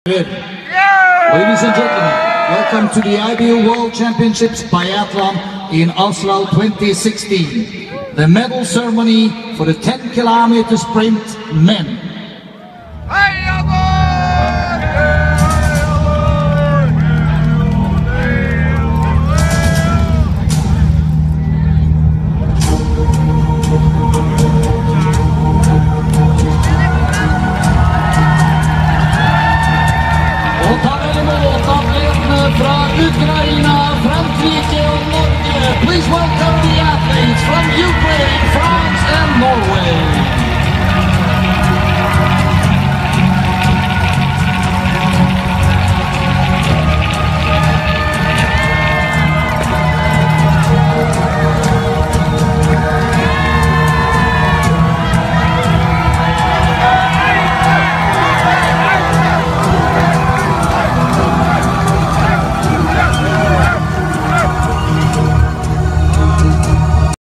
Good. Ladies and gentlemen, welcome to the IBU World Championships Biathlon in Oslo 2016. The medal ceremony for the 10-kilometer sprint men. Fra Ukraina, Frankrike og Norge. Please welcome the athletes from Ukraine, France and Norway.